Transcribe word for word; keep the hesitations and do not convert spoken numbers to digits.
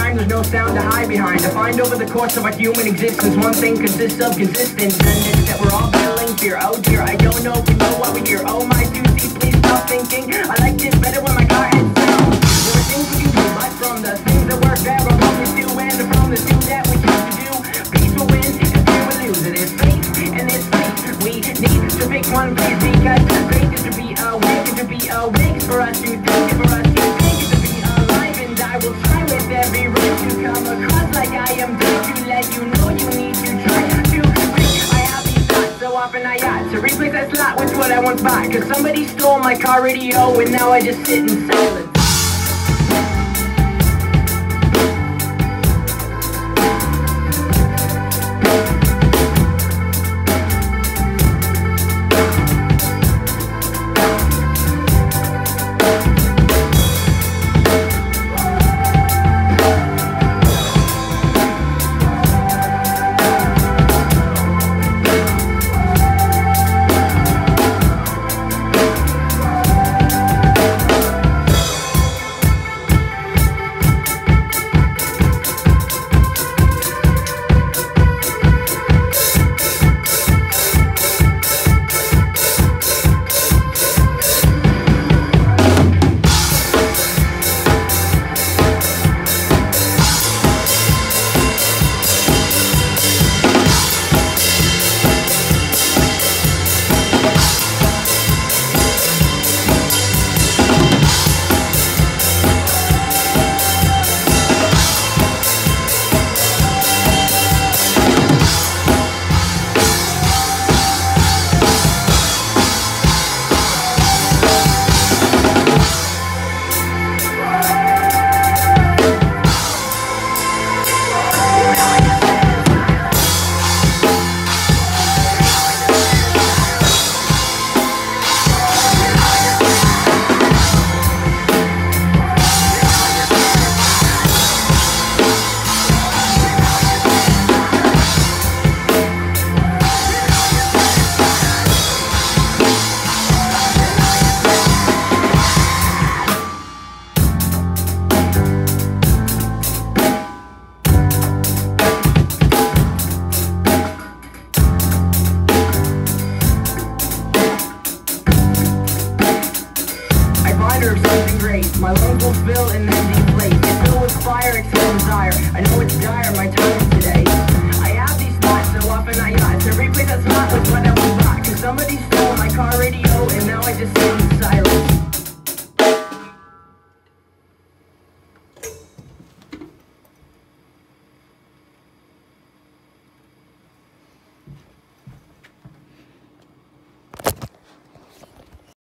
time, there's no sound to hide behind. To find over the course of our human existence, one thing consists of consistence, and it's that we're all feeling fear. Oh dear, I don't know if we know what we hear. Oh my Susie, please stop thinking. I liked it better when my car had sound. There were things we could do, but from the things that work there, we're from the two, and from the two that we choose to do. Peace will win, and fear will lose. It is faith, and it's faith. We need to pick one place, because faith is to be awake, and to be awake for us to think, and for us to think, and to be alive. And I will try with every right to come across like I am there to let you know you need to try to think. I have these thoughts so often I ought to replace that slot with what I once bought, cause somebody stole my car radio and now I just sit in silence. Something great. My lungs will fill and then deflate. It's filled with fire, except desire. I know it's dire, my time is today. I have these thoughts so often I ought to replace that slot with what I was bought, cause somebody stole my car radio and now I just sit